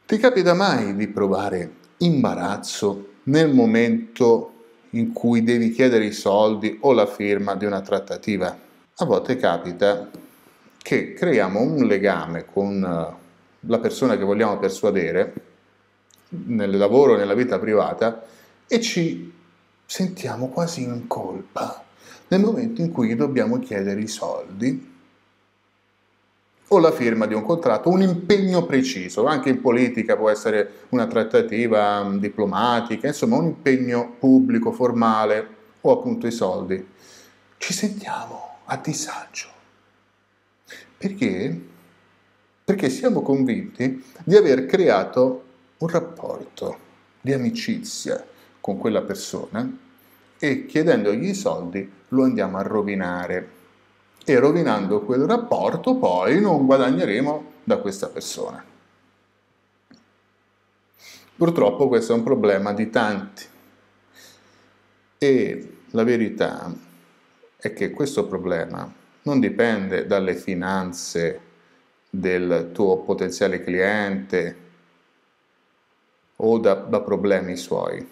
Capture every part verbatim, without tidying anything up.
Ti capita mai di provare imbarazzo nel momento in cui devi chiedere i soldi o la firma di una trattativa? A volte capita che creiamo un legame con la persona che vogliamo persuadere nel lavoro, nella vita privata, e ci sentiamo quasi in colpa nel momento in cui dobbiamo chiedere i soldi o la firma di un contratto, un impegno preciso. Anche in politica può essere una trattativa diplomatica, insomma un impegno pubblico, formale, o appunto i soldi. Ci sentiamo a disagio. Perché? Perché siamo convinti di aver creato un rapporto di amicizia con quella persona e chiedendogli i soldi lo andiamo a rovinare. E rovinando quel rapporto poi non guadagneremo da questa persona. Purtroppo questo è un problema di tanti e la verità è che questo problema non dipende dalle finanze del tuo potenziale cliente o da, da problemi suoi.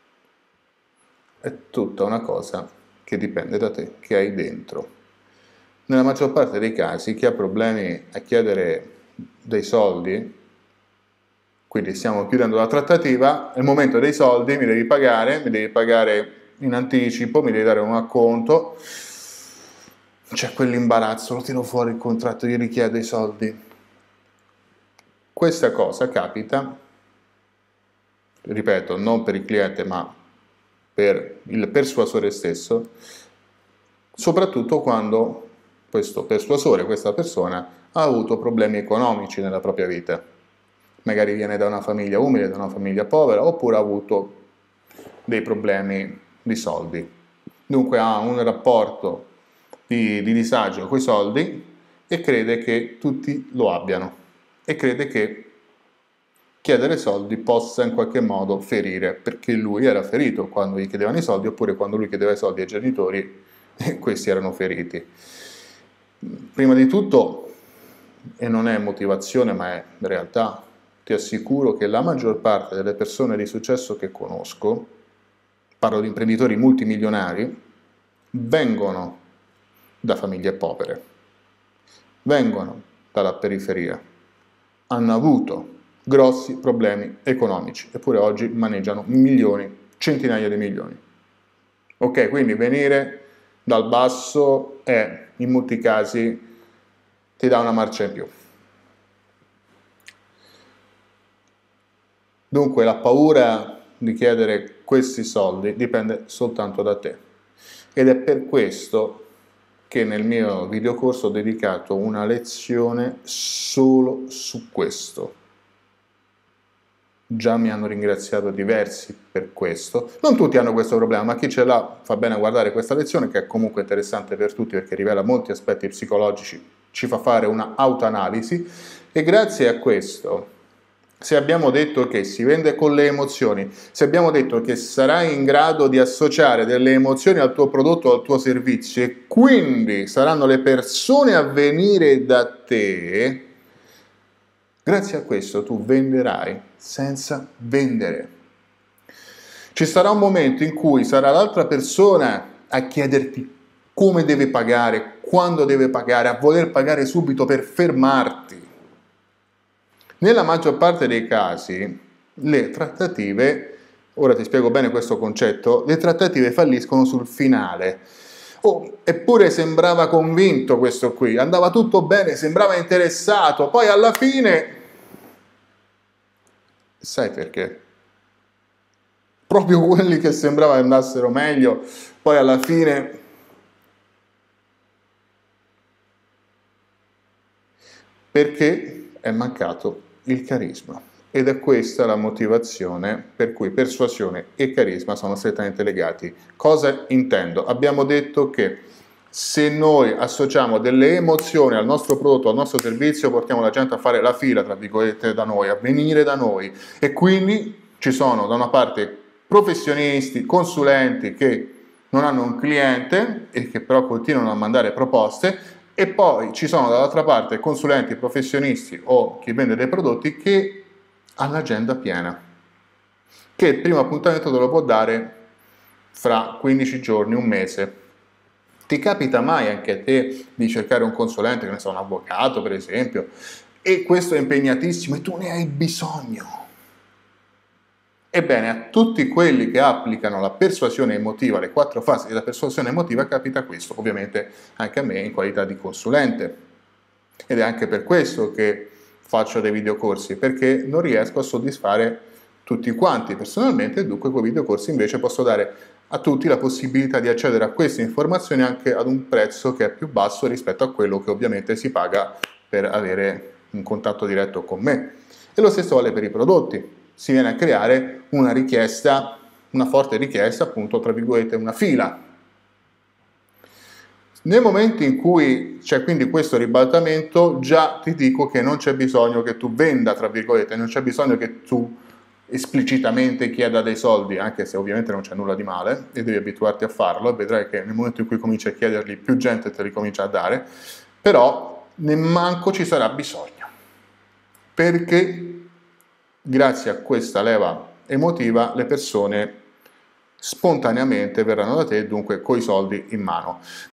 È tutta una cosa che dipende da te, che hai dentro. Nella maggior parte dei casi chi ha problemi a chiedere dei soldi, quindi stiamo chiudendo la trattativa, è il momento dei soldi, mi devi pagare, mi devi pagare in anticipo, mi devi dare un acconto, c'è quell'imbarazzo, lo tiro fuori il contratto, gli richiedo i soldi. Questa cosa capita, ripeto, non per il cliente ma per il persuasore stesso, soprattutto quando questo persuasore, questa persona, ha avuto problemi economici nella propria vita. Magari viene da una famiglia umile, da una famiglia povera, oppure ha avuto dei problemi di soldi. Dunque ha un rapporto di, di disagio con i soldi e crede che tutti lo abbiano. E crede che chiedere soldi possa in qualche modo ferire, perché lui era ferito quando gli chiedevano i soldi, oppure quando lui chiedeva i soldi ai genitori e questi erano feriti. Prima di tutto, e non è motivazione ma è realtà, ti assicuro che la maggior parte delle persone di successo che conosco, parlo di imprenditori multimilionari, vengono da famiglie povere, vengono dalla periferia, hanno avuto grossi problemi economici, eppure oggi maneggiano milioni, centinaia di milioni. Ok, quindi venire dal basso è, in molti casi, ti dà una marcia in più. Dunque la paura di chiedere questi soldi dipende soltanto da te. Ed è per questo che nel mio videocorso ho dedicato una lezione solo su questo. Già mi hanno ringraziato diversi per questo. Non tutti hanno questo problema, ma chi ce l'ha fa bene a guardare questa lezione, che è comunque interessante per tutti perché rivela molti aspetti psicologici, ci fa fare una autoanalisi e grazie a questo, se abbiamo detto che si vende con le emozioni, se abbiamo detto che sarai in grado di associare delle emozioni al tuo prodotto o al tuo servizio e quindi saranno le persone a venire da te, grazie a questo tu venderai senza vendere. Ci sarà un momento in cui sarà l'altra persona a chiederti come deve pagare, quando deve pagare, a voler pagare subito per fermarti. Nella maggior parte dei casi le trattative, ora ti spiego bene questo concetto, le trattative falliscono sul finale. Oh, eppure sembrava convinto questo qui, andava tutto bene, sembrava interessato, poi alla fine, sai perché? Proprio quelli che sembrava andassero meglio, poi alla fine perché è mancato il carisma. Ed è questa la motivazione per cui persuasione e carisma sono strettamente legati. Cosa intendo? Abbiamo detto che se noi associamo delle emozioni al nostro prodotto, al nostro servizio, portiamo la gente a fare la fila, tra virgolette, da noi, a venire da noi. E quindi ci sono da una parte professionisti, consulenti che non hanno un cliente e che però continuano a mandare proposte, e poi ci sono dall'altra parte consulenti, professionisti o chi vende dei prodotti che all'agenda piena, che il primo appuntamento te lo può dare fra quindici giorni, un mese. Ti capita mai anche a te di cercare un consulente, che ne so, un avvocato per esempio, e questo è impegnatissimo e tu ne hai bisogno? Ebbene, a tutti quelli che applicano la persuasione emotiva, le quattro fasi della persuasione emotiva, capita questo, ovviamente anche a me in qualità di consulente. Ed è anche per questo che faccio dei videocorsi, perché non riesco a soddisfare tutti quanti personalmente, e dunque con i videocorsi invece posso dare a tutti la possibilità di accedere a queste informazioni anche ad un prezzo che è più basso rispetto a quello che ovviamente si paga per avere un contatto diretto con me. E lo stesso vale per i prodotti. Si viene a creare una richiesta, una forte richiesta, appunto, tra virgolette, una fila. Nel momento in cui c'è quindi questo ribaltamento, già ti dico che non c'è bisogno che tu venda, tra virgolette, non c'è bisogno che tu esplicitamente chieda dei soldi, anche se ovviamente non c'è nulla di male, e devi abituarti a farlo, e vedrai che nel momento in cui cominci a chiederli, più gente te li comincia a dare, però nemmanco ci sarà bisogno, perché grazie a questa leva emotiva le persone spontaneamente verranno da te, dunque coi soldi in mano.